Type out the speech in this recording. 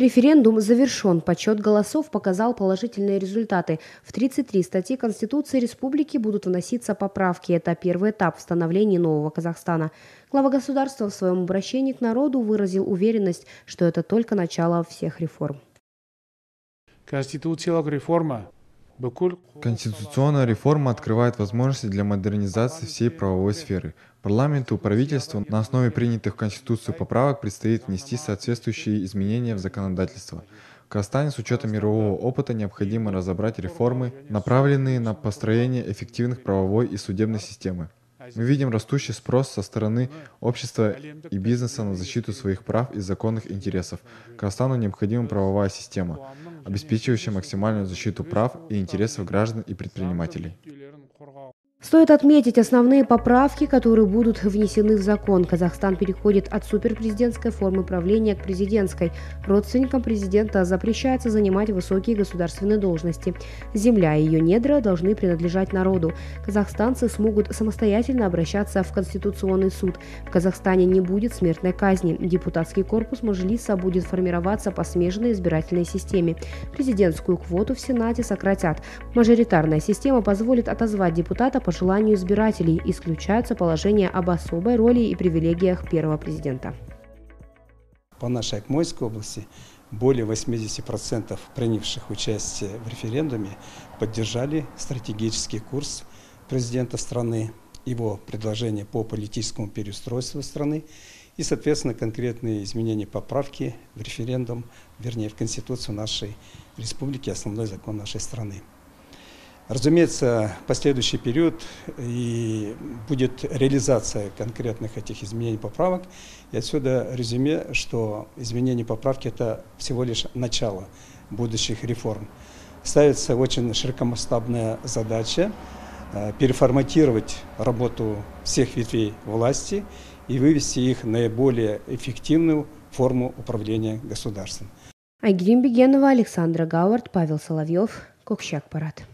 Референдум завершен. Подсчет голосов показал положительные результаты. В 33 статьи Конституции Республики будут вноситься поправки. Это первый этап в становлении нового Казахстана. Глава государства в своем обращении к народу выразил уверенность, что это только начало всех реформ. Конституционная реформа открывает возможности для модернизации всей правовой сферы. Парламенту и правительству на основе принятых в Конституцию поправок предстоит внести соответствующие изменения в законодательство. В Казахстане с учетом мирового опыта необходимо разобрать реформы, направленные на построение эффективных правовой и судебной системы. Мы видим растущий спрос со стороны общества и бизнеса на защиту своих прав и законных интересов. Казахстану необходима правовая система, обеспечивающая максимальную защиту прав и интересов граждан и предпринимателей. Стоит отметить основные поправки, которые будут внесены в закон. Казахстан переходит от суперпрезидентской формы правления к президентской. Родственникам президента запрещается занимать высокие государственные должности. Земля и ее недра должны принадлежать народу. Казахстанцы смогут самостоятельно обращаться в Конституционный суд. В Казахстане не будет смертной казни. Депутатский корпус Мажилиса будет формироваться по смешанной избирательной системе. Президентскую квоту в Сенате сократят. Мажоритарная система позволит отозвать депутата по желанию избирателей. Исключаются положения об особой роли и привилегиях первого президента. По нашей Акмольской области более 80% принявших участие в референдуме поддержали стратегический курс президента страны, его предложения по политическому переустройству страны и, соответственно, конкретные изменения, поправки в референдум, вернее, в Конституцию нашей республики, основной закон нашей страны. Разумеется, в последующий период и будет реализация конкретных этих изменений, поправок. И отсюда резюме, что изменения, поправки – это всего лишь начало будущих реформ. Ставится очень широкомасштабная задача переформатировать работу всех ветвей власти и вывести их в наиболее эффективную форму управления государством. Айгерим Бегенова, Александра Гауард, Павел Соловьев, Кокщак Парад.